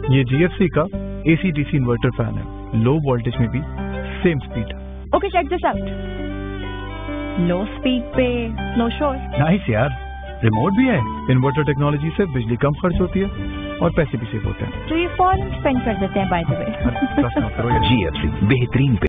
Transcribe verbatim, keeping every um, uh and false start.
ये G F C का A C D C inverter fan है, लो वोल्टेज में भी same speed. Okay, check this out. Low speed पे no शोर। नाइस यार, रिमोट भी है। इन्वर्टर टेक्नोलॉजी से बिजली कम खर्च होती है और पैसे भी सेव होते हैं। तो ये फॉरन स्पेंड कर देते हैं by the way. G F C बेहतरीन